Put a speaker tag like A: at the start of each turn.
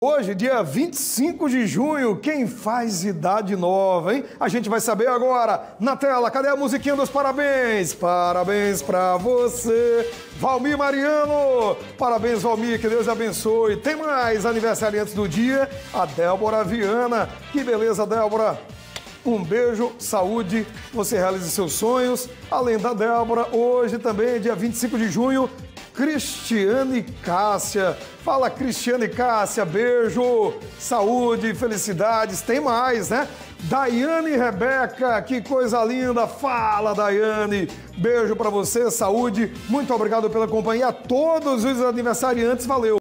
A: Hoje, dia 25 de junho, quem faz idade nova, hein? A gente vai saber agora. Na tela, cadê a musiquinha dos parabéns? Parabéns pra você, Valmir Mariano. Parabéns, Valmir, que Deus abençoe. Tem mais aniversariantes do dia, a Débora Viana. Que beleza, Débora. Um beijo, saúde, você realize seus sonhos. Além da Débora, hoje também, dia 25 de junho, Cristiane Cássia. Fala, Cristiane Cássia, beijo, saúde, felicidades. Tem mais, né? Daiane Rebeca, que coisa linda. Fala, Daiane. Beijo pra você, saúde. Muito obrigado pela companhia. A todos os aniversariantes, valeu.